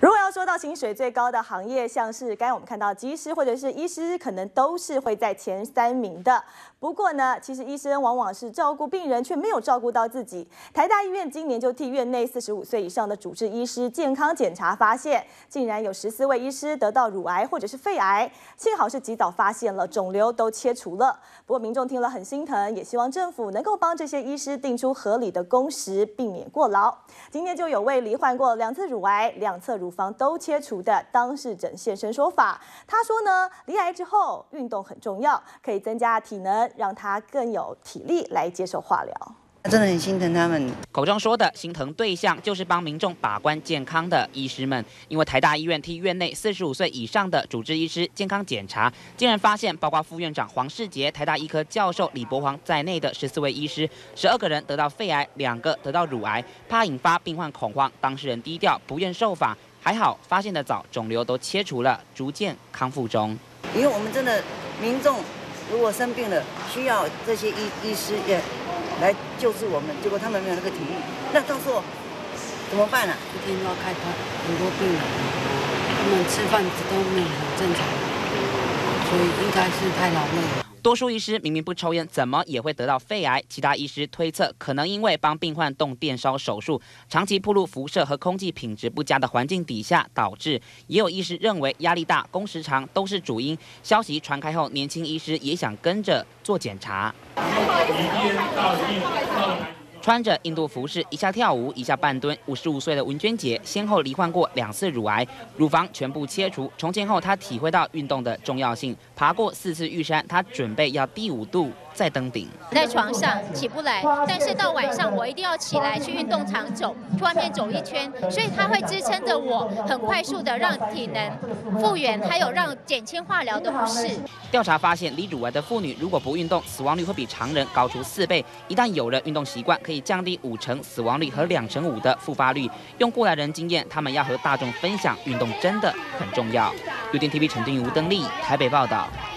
如果要说到薪水最高的行业，像是刚才我们看到技师或者是医师，可能都是会在前3名的。不过呢，其实医生往往是照顾病人，却没有照顾到自己。台大医院今年就替院内45岁以上的主治医师健康检查，发现竟然有14位医师得到乳癌或者是肺癌，幸好是及早发现了，肿瘤都切除了。不过民众听了很心疼，也希望政府能够帮这些医师定出合理的工时，避免过劳。今天就有位罹患过2次乳癌、2侧乳房都切除的当事者现身说法。他说呢，罹癌之后运动很重要，可以增加体能，让他更有体力来接受化疗。 真的很心疼他们。 口中说的心疼对象，就是帮民众把关健康的医师们。因为台大医院替院内45岁以上的主治医师健康检查，竟然发现包括副院长黄世杰、台大医科教授李伯煌在内的14位医师，12个人得到肺癌，2个得到乳癌，怕引发病患恐慌，当事人低调不愿受访。还好发现的早，肿瘤都切除了，逐渐康复中。 因为我们真的民众如果生病了，需要这些医师也来救治我们，结果他们没有那个体力，那到时候怎么办啊？ 一天都要开刀，很多病人，他们吃饭都没有很正常，所以应该是太劳累了。 多数医师明明不抽烟，怎么也会得到肺癌？其他医师推测，可能因为帮病患动电烧手术，长期暴露辐射和空气品质不佳的环境底下导致。也有医师认为压力大、工时长都是主因。消息传开后，年轻医师也想跟着做检查。穿着印度服饰，一下跳舞，一下半蹲。55岁的文娟姐先后罹患过2次乳癌，乳房全部切除。重建后，她体会到运动的重要性，爬过4次玉山，她准备要第5度再登顶。 在床上起不来，但是到晚上我一定要起来去运动场走，去外面走1圈，所以它会支撑着我很快速的让体能复原，还有让减轻化疗的不适。 调查发现，罹乳癌的妇女如果不运动，死亡率会比常人高出4倍。一旦有了运动习惯，可以降低50%死亡率和2%5%的复发率。用过来人经验，他们要和大众分享，运动真的很重要。UDN TV 陈定宇、吴登丽台北报道。